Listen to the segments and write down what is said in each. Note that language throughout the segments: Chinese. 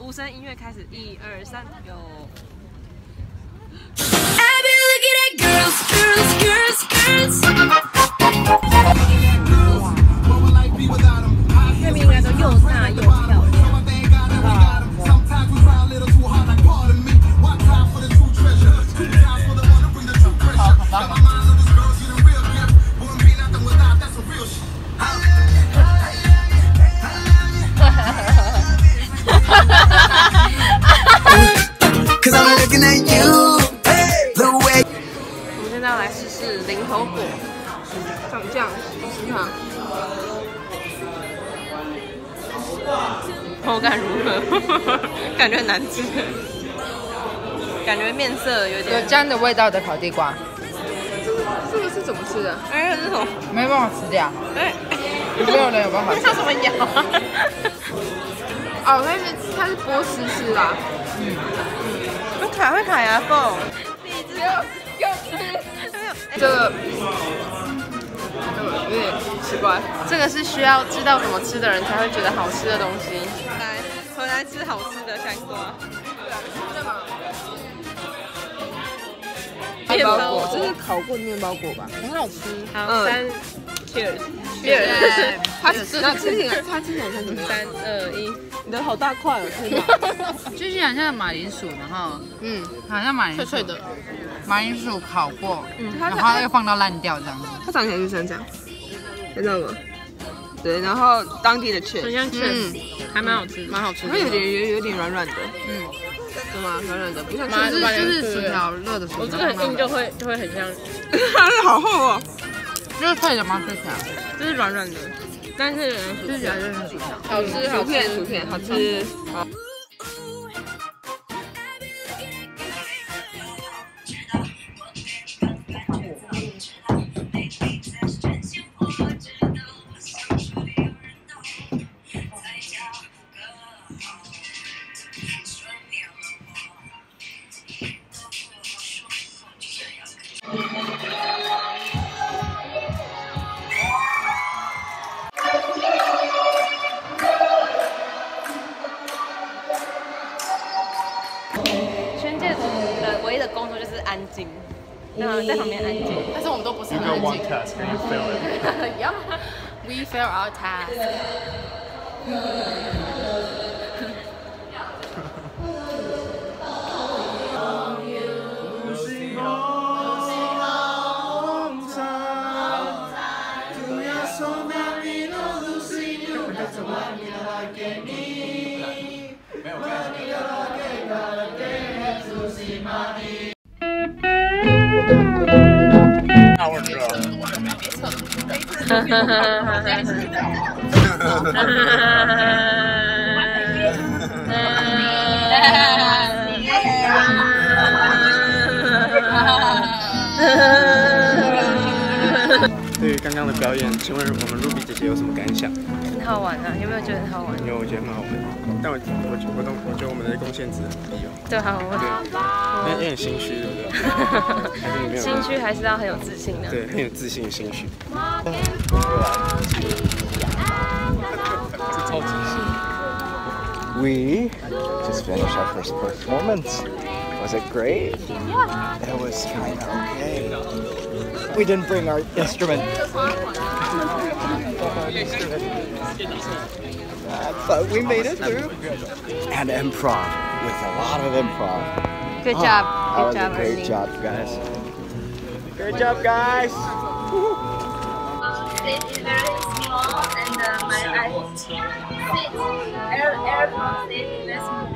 鼓声音乐开始，1、2、3，有。这边应该都又大又漂亮。我们现在要来试试零头果，长这样，你看，口感如何？感觉很难吃，感觉面色有点有姜的味道的烤地瓜。 这个是怎么吃的？哎，这种没办法吃掉。哎，没有人有办法吃。 它怎么咬？哦，它是剥丝吃啦。会卡牙缝。给我吃。这个有点奇怪。这个是需要知道怎么吃的人才会觉得好吃的东西。来，回来吃好吃的香瓜。面包果，这是烤过的面包果吧？很好吃。好，3 ，Cheers。它吃起来像什么？3、2、1，你的好大块哦，天哪！ 就是好像马铃薯，然后好像马铃薯脆脆的， 马铃薯烤过，然后又放到烂掉这样子。 它长起来就像这样，知道吗？对，然后当地的 cheese， 很像 cheese，还蛮好吃，蛮好吃的。它有点软软的，对吗？软软的，不像就是薯条热的薯条。 我这个很硬就会很像，它好厚哦。 就是脆的吗？吃起来就是软软的，但是吃起来就是薯条。 好吃，薯片，好吃。好。宣介的唯一的工作就是安静，在旁边安静，但是我们都不是很安静。Yup, we fail our task. 对于刚刚的表演，请问我们 Ruby 姐姐有什么感想？ 很好玩啊，有没有觉得很好玩？ 因为我觉得很好玩，但我觉得我们的贡献值很低哦。 对，好玩。 有点心虚，对不对？还是你没有？ 心虚还是要很有自信的。 对，很有自信的心虚。超自信。We just finished our first performance. Was it great? Yeah. It was kind of okay. We didn't bring our instrument. But we made it through. And improv, with a lot of improv. Good job. Good job, great job, guys. Good job, guys. Stage is very small and my eyes sit. Airport stage is very small.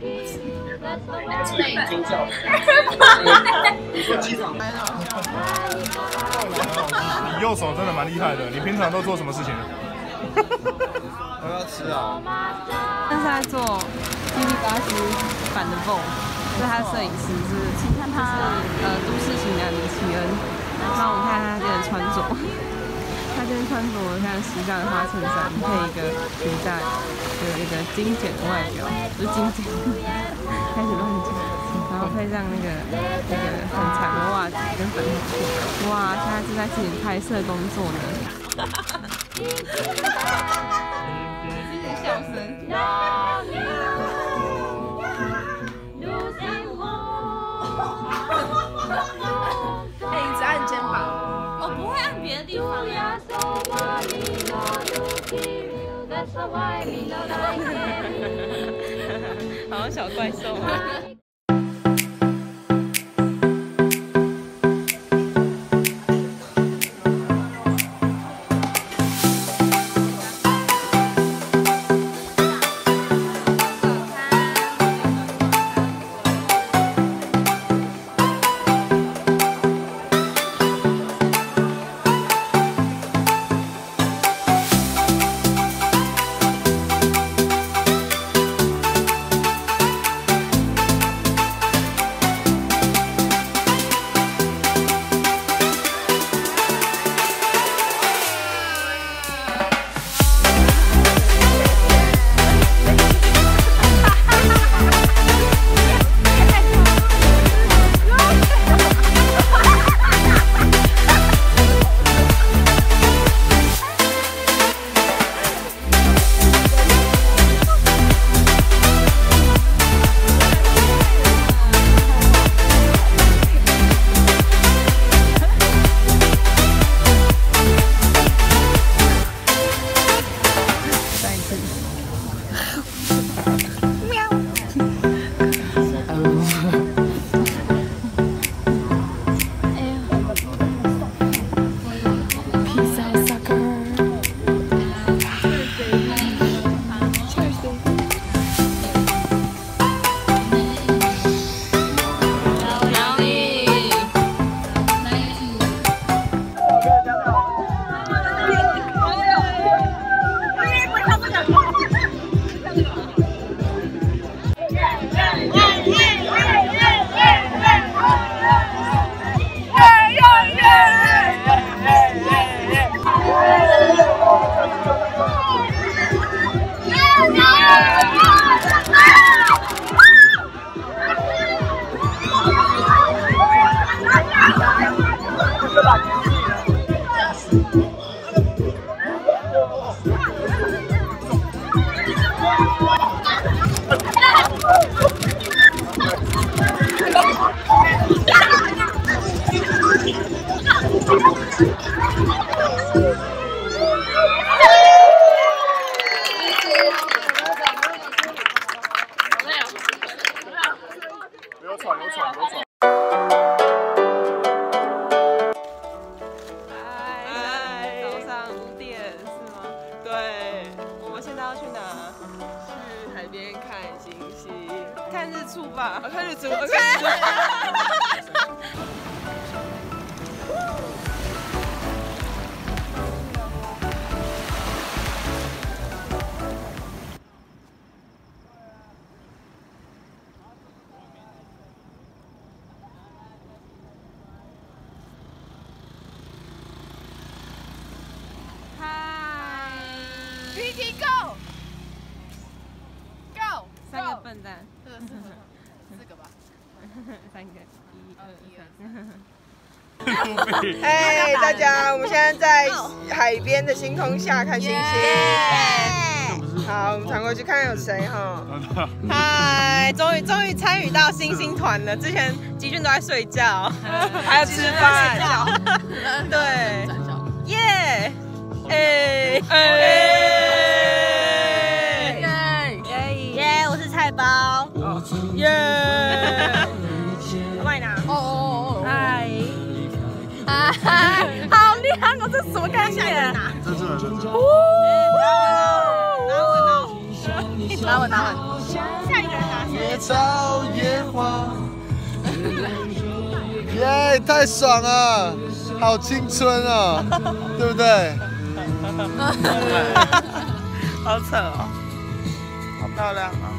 你右手真的蛮厉害的，你平常都做什么事情？ 我要吃啊！ 现在在做Kiribati版的 Vogue， 是他的摄影师是都市型男的齐恩。那我们看他今天的穿着，他今天穿着像时尚的花衬衫，配一个皮带，有一个精简的外表，不是精简，开始乱讲。然后配上那个很长的袜子跟粉红裤，哇！现在正在进行拍摄工作呢。笑声。 好像小怪兽。 看日出吧，看日出，Vicky go go 三个笨蛋， 四个吧， 三个， 1、2、3。哎，大家，我们现在在海边的星空下看星星。好，我们传过去看看有谁哈。嗨，终于参与到星星团了。之前基俊都在睡觉，还有吃饭。对，耶， 耶！我是菜包。 耶！ 我帮你拿。 哦。 嗨。好亮哦！这是什么概念？ 这是。 拿稳。下一个人拿。 野草野花。耶！太爽了，好青春哦，对不对？ 好扯哦，好漂亮啊！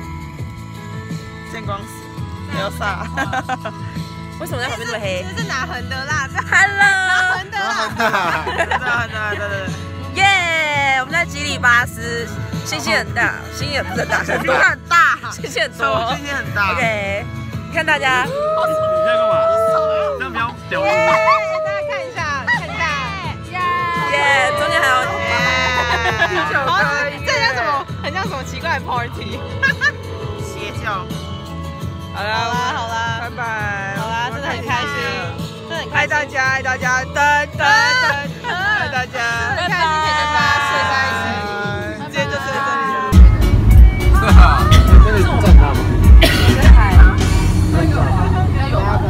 见光死，没有傻。为什么在旁边那么黑？ 这是拿横的啦 ，Hello， 横的啦， 对，耶！我们在吉里巴斯，星星很大，星星很大，星星很大，星星很多，星星很大。OK， 你看大家， 你在干嘛？这样比较屌。 大家看一下， 耶！中间还有这像什么？很像什么奇怪的 party？ 邪教。 好啦， 拜拜。 好啦，真的很开心，真的很开心。 爱大家，